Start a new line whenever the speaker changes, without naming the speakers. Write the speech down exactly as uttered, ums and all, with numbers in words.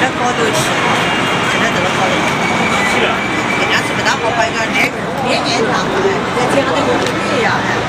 在高头去，现在这个高头，人家是不大好摆个年年年长哎，在家里头不一样哎。